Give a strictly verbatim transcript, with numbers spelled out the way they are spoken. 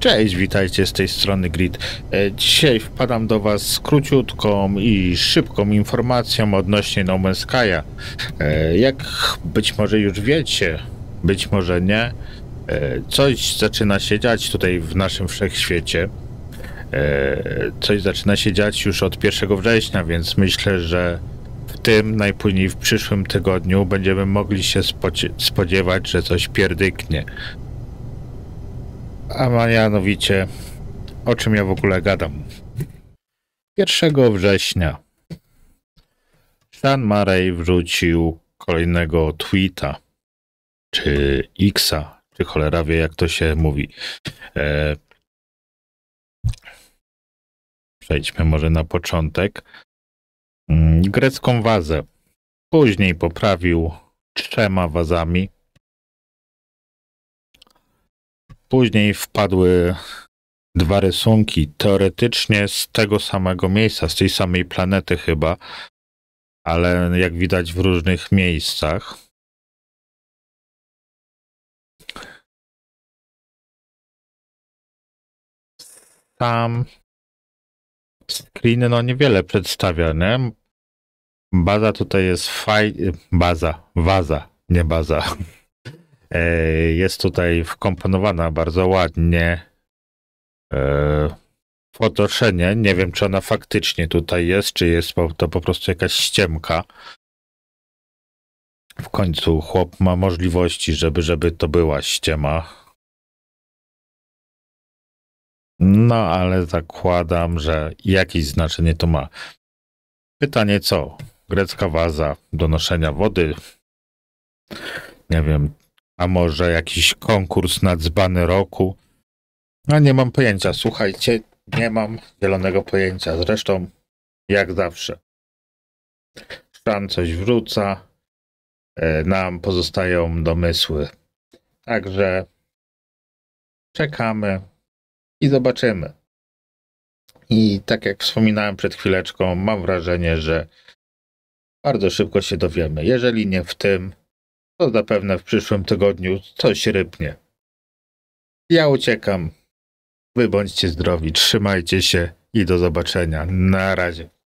Cześć, witajcie z tej strony Grid. E, Dzisiaj wpadam do Was z króciutką i szybką informacją odnośnie No Man's Sky'a. E, Jak być może już wiecie, być może nie, e, coś zaczyna się dziać tutaj w naszym wszechświecie. E, Coś zaczyna się dziać już od pierwszego września, więc myślę, że w tym, najpóźniej w przyszłym tygodniu będziemy mogli się spocie- spodziewać, że coś pierdyknie. A mianowicie, o czym ja w ogóle gadam? pierwszego września Sean Murray wrzucił kolejnego tweeta, czy X-a, czy cholera wie jak to się mówi. E... Przejdźmy może na początek. Mm, Grecką wazę. Później poprawił trzema wazami. Później wpadły dwa rysunki, teoretycznie z tego samego miejsca, z tej samej planety chyba, ale jak widać w różnych miejscach. Sam screen no niewiele przedstawia, nie? Baza tutaj jest faj... baza, waza, nie baza. Jest tutaj wkomponowana bardzo ładnie. Fotoszenie. Nie wiem, czy ona faktycznie tutaj jest, czy jest to po prostu jakaś ściemka. W końcu chłop ma możliwości, żeby, żeby to była ściema. No, ale zakładam, że jakieś znaczenie to ma. Pytanie co? Grecka waza do noszenia wody? Nie wiem. A może jakiś konkurs na dzbany roku? No nie mam pojęcia, słuchajcie, nie mam zielonego pojęcia. Zresztą, jak zawsze. Sean coś wrzuca, nam pozostają domysły. Także czekamy i zobaczymy. I tak jak wspominałem przed chwileczką, mam wrażenie, że bardzo szybko się dowiemy. Jeżeli nie w tym, to zapewne w przyszłym tygodniu coś rybnie. Ja uciekam. Wy bądźcie zdrowi, trzymajcie się i do zobaczenia. Na razie.